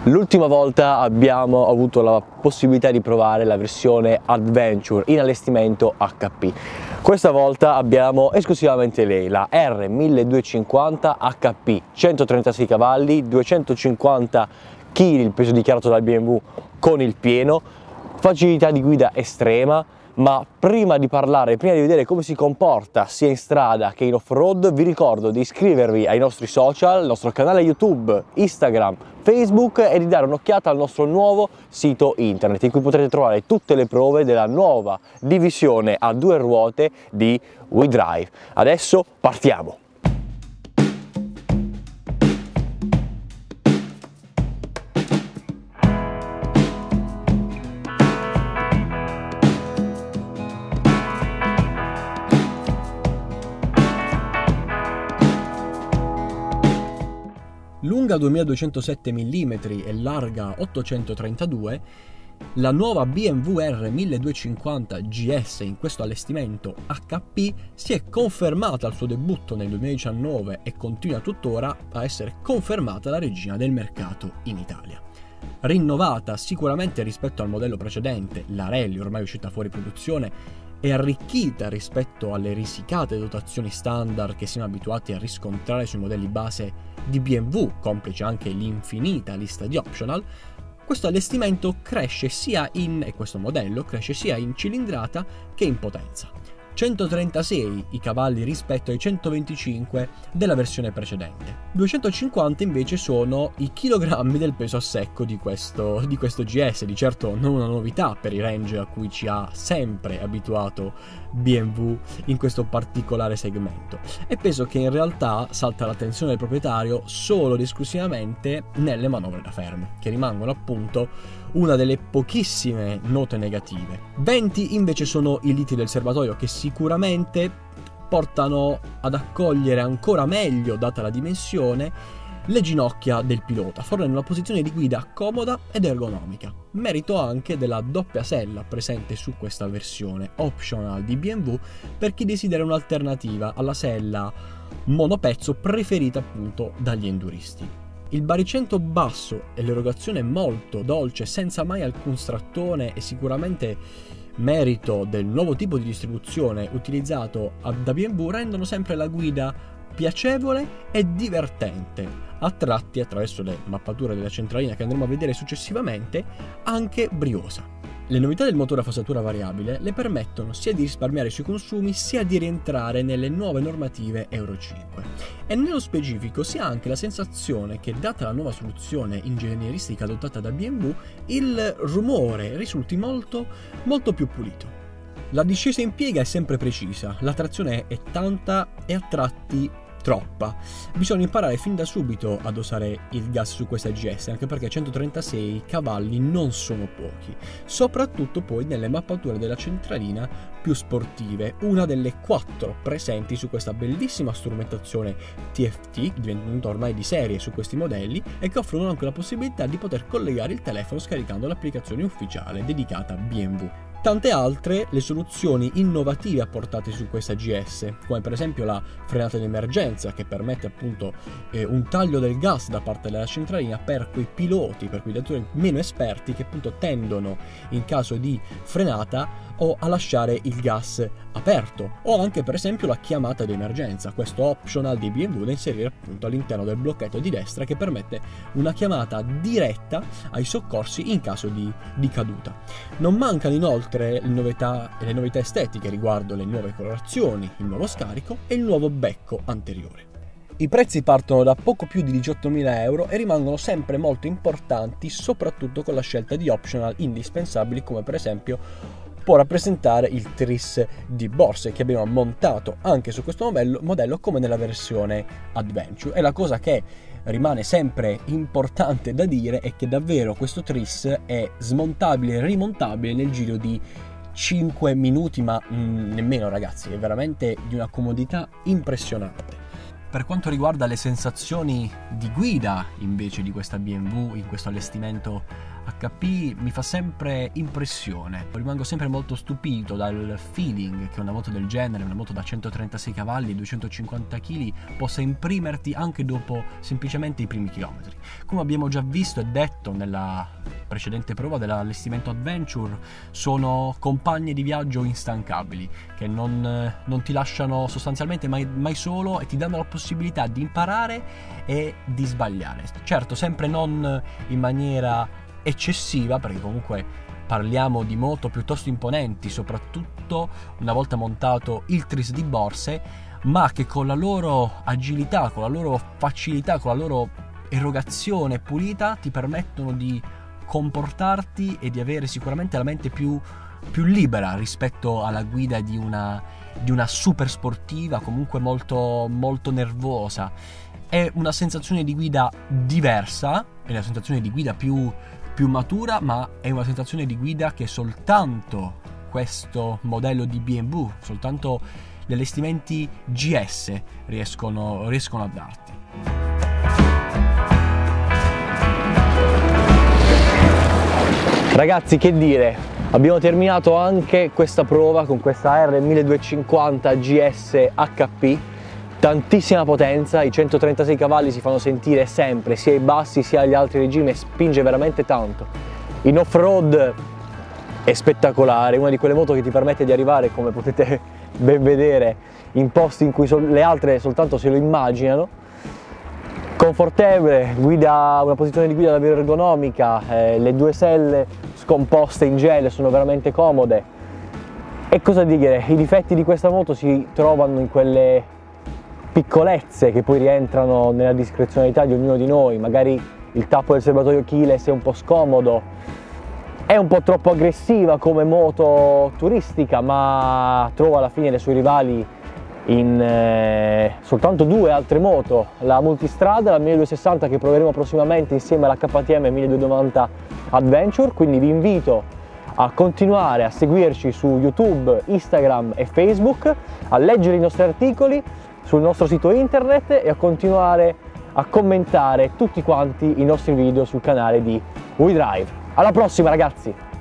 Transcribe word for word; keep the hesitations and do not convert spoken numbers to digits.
L'ultima volta abbiamo avuto la possibilità di provare la versione Adventure in allestimento H P. Questa volta abbiamo esclusivamente lei, la R milleduecentocinquanta H P, centotrentasei cavalli, duecentocinquanta chili il peso dichiarato dal B M W con il pieno, facilità di guida estrema. Ma prima di parlare, prima di vedere come si comporta sia in strada che in off-road, vi ricordo di iscrivervi ai nostri social, il nostro canale YouTube, Instagram, Facebook e di dare un'occhiata al nostro nuovo sito internet in cui potrete trovare tutte le prove della nuova divisione a due ruote di WeDrive. Adesso partiamo! Lunga duemiladuecentosette millimetri e larga ottocentotrentadue, la nuova B M W R milleduecentocinquanta G S in questo allestimento H P si è confermata al suo debutto nel duemiladiciannove e continua tuttora a essere confermata la regina del mercato in Italia. Rinnovata sicuramente rispetto al modello precedente, la Rally ormai uscita fuori produzione, e arricchita rispetto alle risicate dotazioni standard che siamo abituati a riscontrare sui modelli base di B M W, complice anche l'infinita lista di optional, questo allestimento cresce sia in, e questo modello cresce sia in cilindrata che in potenza. centotrentasei i cavalli rispetto ai centoventicinque della versione precedente. duecentocinquanta invece sono i chilogrammi del peso a secco di questo, di questo G S, di certo non una novità per i range a cui ci ha sempre abituato B M W in questo particolare segmento, e peso che in realtà salta l'attenzione del proprietario solo ed esclusivamente nelle manovre da fermo, che rimangono appunto una delle pochissime note negative. venti invece sono i liti del serbatoio, che sicuramente portano ad accogliere ancora meglio, data la dimensione, le ginocchia del pilota, fornendo una posizione di guida comoda ed ergonomica. Merito anche della doppia sella presente su questa versione optional di B M W per chi desidera un'alternativa alla sella monopezzo preferita appunto dagli enduristi. Il baricentro basso e l'erogazione molto dolce, senza mai alcun strattone, è sicuramente merito del nuovo tipo di distribuzione utilizzato da B M W, rendono sempre la guida piacevole e divertente, a tratti, attraverso le mappature della centralina che andremo a vedere successivamente, anche briosa. Le novità del motore a fasatura variabile le permettono sia di risparmiare sui consumi sia di rientrare nelle nuove normative Euro cinque, e nello specifico si ha anche la sensazione che, data la nuova soluzione ingegneristica adottata da B M W, il rumore risulti molto molto più pulito. La discesa in piega è sempre precisa, la trazione è tanta e a tratti troppa. Bisogna imparare fin da subito a dosare il gas su questa G S, anche perché centotrentasei cavalli non sono pochi, soprattutto poi nelle mappature della centralina più sportive, una delle quattro presenti su questa bellissima strumentazione T F T, divenuta ormai di serie su questi modelli, e che offrono anche la possibilità di poter collegare il telefono scaricando l'applicazione ufficiale dedicata a B M W. Tante altre le soluzioni innovative apportate su questa G S, come per esempio la frenata di emergenza, che permette appunto eh, un taglio del gas da parte della centralina per quei piloti, per quei guidatori meno esperti che appunto tendono in caso di frenata o a lasciare il gas aperto, o anche per esempio la chiamata di emergenza, questo optional di B M W da inserire appunto all'interno del blocchetto di destra, che permette una chiamata diretta ai soccorsi in caso di, di caduta. Non mancano inoltre le novità e le novità estetiche riguardo le nuove colorazioni, il nuovo scarico e il nuovo becco anteriore. I prezzi partono da poco più di diciottomila euro e rimangono sempre molto importanti, soprattutto con la scelta di optional indispensabili, come per esempio può rappresentare il tris di borse che abbiamo montato anche su questo modello, modello come nella versione Adventure. E la cosa che rimane sempre importante da dire è che davvero questo tris è smontabile e rimontabile nel giro di cinque minuti, ma mh, nemmeno, ragazzi, è veramente di una comodità impressionante. Per quanto riguarda le sensazioni di guida invece di questa B M W in questo allestimento H P, mi fa sempre impressione, rimango sempre molto stupito dal feeling che una moto del genere, una moto da centotrentasei cavalli e duecentocinquanta chili, possa imprimerti anche dopo semplicemente i primi chilometri. Come abbiamo già visto e detto nella precedente prova dell'allestimento Adventure, sono compagni di viaggio instancabili che non, non ti lasciano sostanzialmente mai, mai solo e ti danno la possibilità di imparare e di sbagliare. Certo, sempre non in maniera eccessiva, perché comunque parliamo di moto piuttosto imponenti, soprattutto una volta montato il tris di Borse, ma che con la loro agilità, con la loro facilità, con la loro erogazione pulita ti permettono di comportarti e di avere sicuramente la mente più, più libera rispetto alla guida di una, di una super sportiva, comunque molto, molto nervosa. È una sensazione di guida diversa, è una sensazione di guida più più matura, ma è una sensazione di guida che soltanto questo modello di B M W, soltanto gli allestimenti G S riescono, riescono a darti. Ragazzi, che dire, abbiamo terminato anche questa prova con questa R milleduecentocinquanta G S H P. Tantissima potenza, i centotrentasei cavalli si fanno sentire sempre, sia ai bassi sia agli alti regimi, spinge veramente tanto. In off-road è spettacolare, è una di quelle moto che ti permette di arrivare, come potete ben vedere, in posti in cui le altre soltanto se lo immaginano. Confortevole, guida, una posizione di guida davvero ergonomica, eh, le due selle scomposte in gel sono veramente comode. E cosa dire, i difetti di questa moto si trovano in quelle piccolezze che poi rientrano nella discrezionalità di ognuno di noi. Magari il tappo del serbatoio keyless è un po' scomodo, è un po' troppo aggressiva come moto turistica, ma trova alla fine le sue rivali in eh, soltanto due altre moto, la multistrada, la milleduecentosessanta che proveremo prossimamente insieme alla K T M milleduecentonovanta Adventure. Quindi vi invito a continuare a seguirci su YouTube, Instagram e Facebook, a leggere i nostri articoli sul nostro sito internet e a continuare a commentare tutti quanti i nostri video sul canale di WeDrive. Alla prossima, ragazzi!